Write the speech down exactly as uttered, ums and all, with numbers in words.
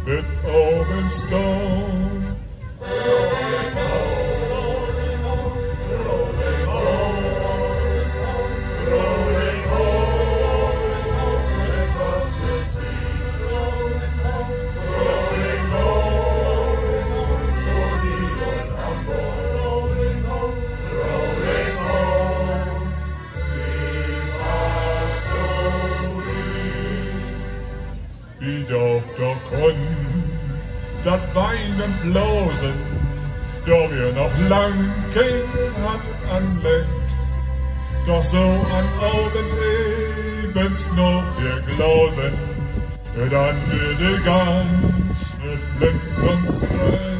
wird oben stone. Rolling on, rolling on, rolling on, across the sea. Rolling on, rolling on, Tony und Hamburg. Rolling on, rolling on, Wie doch da konn dat Weinen blosen, da wir noch lang kein Hand anlegt, doch so an Augen ebens noch wir glosen, dann würde ganz mit blind und streng.